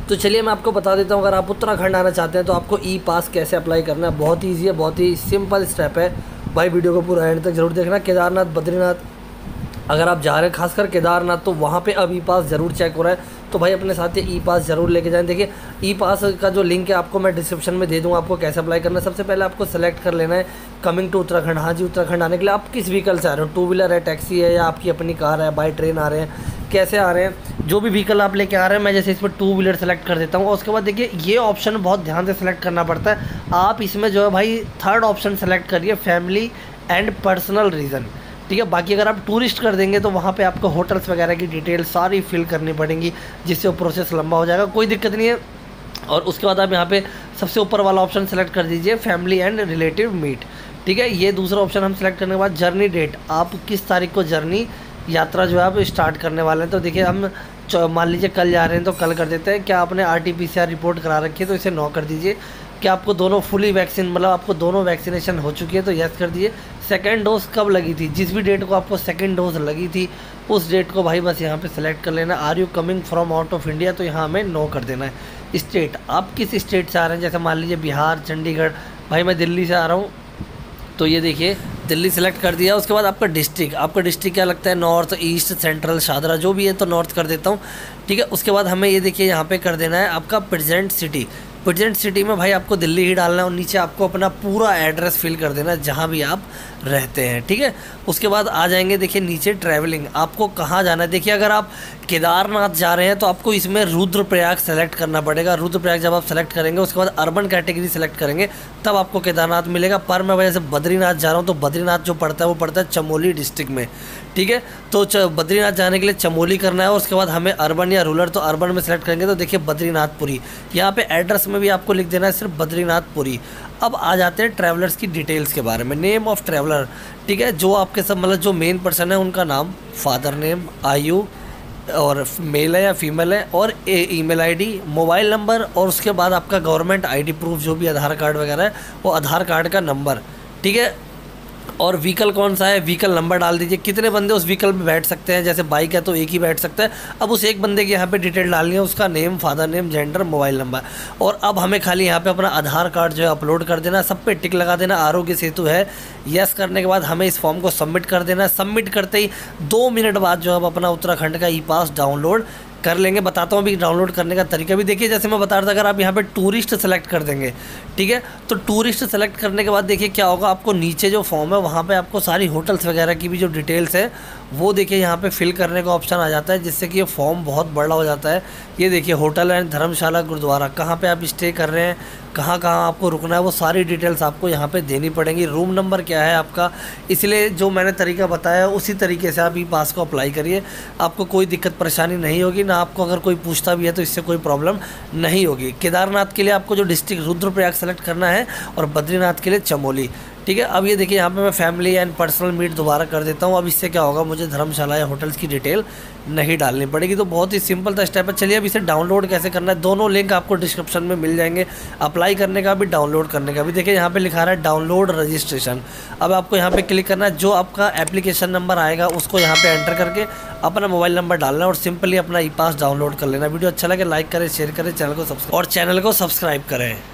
तो चलिए मैं आपको बता देता हूँ, अगर आप उत्तराखंड आना चाहते हैं तो आपको ई पास कैसे अप्लाई करना है। बहुत ही ईजी है, बहुत ही सिंपल स्टेप है भाई। वीडियो को पूरा एंड तक जरूर देखना। केदारनाथ, बद्रीनाथ अगर आप जा रहे हैं, खासकर केदारनाथ, तो वहाँ पे अब ई पास ज़रूर चेक हो रहा है। तो भाई अपने साथ ये ई पास ज़रूर लेके जाएं। देखिए ई पास का जो लिंक है आपको मैं डिस्क्रिप्शन में दे दूँगा, आपको कैसे अप्लाई करना है। सबसे पहले आपको सेलेक्ट कर लेना है कमिंग टू उत्तराखंड। हाँ जी, उत्तराखंड आने के लिए आप किस व्हीकल से आ रहे हो, टू व्हीलर है, टैक्सी है, या आपकी अपनी कार है, बाई ट्रेन आ रहे हैं, कैसे आ रहे हैं, जो भी व्हीकल आप लेके आ रहे हैं। मैं जैसे इस पर टू व्हीलर सेलेक्ट कर देता हूँ। और उसके बाद देखिए ये ऑप्शन बहुत ध्यान से सेलेक्ट करना पड़ता है। आप इसमें जो है भाई थर्ड ऑप्शन सेलेक्ट करिए, फैमिली एंड पर्सनल रीज़न। ठीक है, बाकी अगर आप टूरिस्ट कर देंगे तो वहाँ पे आपको होटल्स वगैरह की डिटेल सारी फिल करनी पड़ेंगी, जिससे वो प्रोसेस लंबा हो जाएगा। कोई दिक्कत नहीं है। और उसके बाद आप यहाँ पे सबसे ऊपर वाला ऑप्शन सेलेक्ट कर दीजिए, फैमिली एंड रिलेटिव मीट। ठीक है, ये दूसरा ऑप्शन हम सेलेक्ट करने के बाद जर्नी डेट, आप किस तारीख को जर्नी यात्रा जो है आप स्टार्ट करने वाले हैं। तो देखिए हम मान लीजिए कल जा रहे हैं तो कल कर देते हैं। क्या आपने RT-PCR रिपोर्ट करा रखी है तो इसे 9 कर दीजिए। क्या आपको दोनों फुली वैक्सीन, मतलब आपको दोनों वैक्सीनेशन हो चुकी है तो यस कर दीजिए। सेकंड डोज कब लगी थी, जिस भी डेट को आपको सेकंड डोज लगी थी उस डेट को भाई बस यहाँ पे सेलेक्ट कर लेना। Are you coming from out of India, तो यहाँ हमें नो कर देना है। स्टेट, आप किस स्टेट से आ रहे हैं, जैसे मान लीजिए बिहार, चंडीगढ़, भाई मैं दिल्ली से आ रहा हूँ तो ये देखिए दिल्ली सेलेक्ट कर दिया। उसके बाद आपका डिस्ट्रिक्ट, आपका डिस्ट्रिक्ट क्या लगता है, नॉर्थ, ईस्ट, सेंट्रल, शादरा, जो भी है तो नॉर्थ कर देता हूँ। ठीक है, उसके बाद हमें ये देखिए यहाँ पे कर देना है आपका प्रेजेंट सिटी। प्रेजेंट सिटी में भाई आपको दिल्ली ही डालना है और नीचे आपको अपना पूरा एड्रेस फिल कर देना है जहाँ भी आप रहते हैं। ठीक है, उसके बाद आ जाएंगे देखिए नीचे ट्रैवलिंग, आपको कहाँ जाना है। देखिए अगर आप केदारनाथ जा रहे हैं तो आपको इसमें रुद्रप्रयाग सेलेक्ट करना पड़ेगा। रुद्रप्रयाग जब आप सेलेक्ट करेंगे उसके बाद अर्बन कैटेगरी सेलेक्ट करेंगे तब आपको केदारनाथ मिलेगा। पर मैं वजह से बद्रीनाथ जा रहा हूँ तो बद्रीनाथ जो पड़ता है वो पड़ता है चमोली डिस्ट्रिक्ट में। ठीक है, तो बद्रीनाथ जाने के लिए चमोली करना है और उसके बाद हमें अर्बन या रूरल, तो अर्बन में सेलेक्ट करेंगे तो देखिए बद्रीनाथपुरी। यहाँ पे एड्रेस में भी आपको लिख देना है सिर्फ बद्रीनाथपुरी। अब आ जाते हैं ट्रैवलर्स की डिटेल्स के बारे में। नेम ऑफ ट्रैवलर, ठीक है, जो आपके सब मतलब जो मेन पर्सन है उनका नाम, फादर नेम, आयु और मेल है या फीमेल है, और ईमेल आईडी, मोबाइल नंबर, और उसके बाद आपका गवर्नमेंट आईडी प्रूफ जो भी आधार कार्ड वगैरह है वो आधार कार्ड का नंबर। ठीक है, और व्हीकल कौन सा है, व्हीकल नंबर डाल दीजिए। कितने बंदे उस व्हीकल में बैठ सकते हैं, जैसे बाइक है तो एक ही बैठ सकता है। अब उस एक बंदे की यहाँ पे डिटेल डालनी है, उसका name, father name, gender, mobile number. और अब हमें खाली यहाँ पे अपना आधार कार्ड जो है अपलोड कर देना, सब पे टिक लगा देना, आरोग्य सेतु है। यस करने के बाद हमें इस फॉर्म को सबमिट कर देना है। सबमिट करते ही 2 मिनट बाद जो है अपना उत्तराखंड का ई पास डाउनलोड कर लेंगे। बताता हूँ अभी डाउनलोड करने का तरीका भी। देखिए जैसे मैं बता रहा था, अगर आप यहाँ पे टूरिस्ट सेलेक्ट कर देंगे, ठीक है, तो टूरिस्ट सेलेक्ट करने के बाद देखिए क्या होगा, आपको नीचे जो फॉर्म है वहाँ पे आपको सारी होटल्स वगैरह की भी जो डिटेल्स है वो देखिए यहाँ पे फिल करने का ऑप्शन आ जाता है, जिससे कि ये फॉर्म बहुत बड़ा हो जाता है। ये देखिए होटल एंड धर्मशाला, गुरुद्वारा, कहाँ पे आप स्टे कर रहे हैं, कहाँ कहाँ आपको रुकना है, वो सारी डिटेल्स आपको यहाँ पे देनी पड़ेंगी। रूम नंबर क्या है आपका, इसलिए जो मैंने तरीका बताया उसी तरीके से आप ई पास को अप्लाई करिए। आपको कोई दिक्कत परेशानी नहीं होगी, ना आपको अगर कोई पूछता भी है तो इससे कोई प्रॉब्लम नहीं होगी। केदारनाथ के लिए आपको जो डिस्ट्रिक्ट रुद्रप्रयाग सेलेक्ट करना है और बद्रीनाथ के लिए चमोली। ठीक है, अब ये देखिए यहाँ पे मैं फैमिली एंड पर्सनल मीट दोबारा कर देता हूँ। अब इससे क्या होगा, मुझे धर्मशाला या होटल्स की डिटेल नहीं डालनी पड़ेगी। तो बहुत ही सिंपल सा स्टेप है। चलिए अब इसे डाउनलोड कैसे करना है, दोनों लिंक आपको डिस्क्रिप्शन में मिल जाएंगे, अप्लाई करने का भी, डाउनलोड करने का भी। देखिए यहाँ पे लिखा रहा है डाउनलोड रजिस्ट्रेशन। अब आपको यहाँ पे क्लिक करना है, जो आपका एप्लीकेशन नंबर आएगा उसको यहाँ पे एंटर करके अपना मोबाइल नंबर डालना है और सिंपली अपना ई पास डाउनलोड कर लेना। वीडियो अच्छा लगे लाइक करें, शेयर करें, चैनल को सब्सक्राइब करें।